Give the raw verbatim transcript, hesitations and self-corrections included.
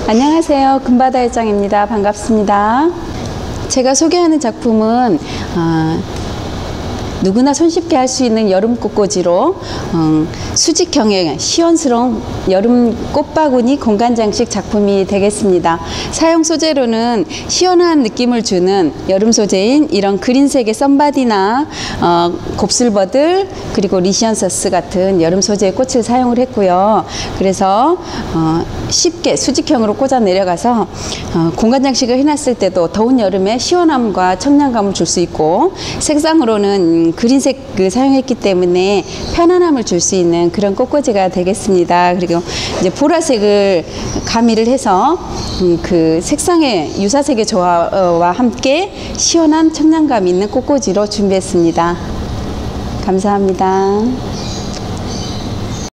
안녕하세요. 금바다 일장입니다. 반갑습니다. 제가 소개하는 작품은 어, 누구나 손쉽게 할 수 있는 여름 꽃꽂이로 음, 수직형의 시원스러운 여름 꽃바구니 공간장식 작품이 되겠습니다. 사용 소재로는 시원한 느낌을 주는 여름 소재인 이런 그린색의 썬바디나 어, 곱슬버들 그리고 리시언서스 같은 여름 소재의 꽃을 사용을 했고요. 그래서 어, 쉽게 수직형으로 꽂아 내려가서 어, 공간장식을 해놨을 때도 더운 여름에 시원함과 청량감을 줄 수 있고, 색상으로는 그린색을 사용했기 때문에 편안함을 줄 수 있는 그런 꽃꽂이가 되겠습니다. 그리고 이제 보라색을 가미를 해서 음, 그 색상의 유사색의 조화와 함께 시원한 청량감 있는 꽃꽂이로 준비했습니다. 감사합니다.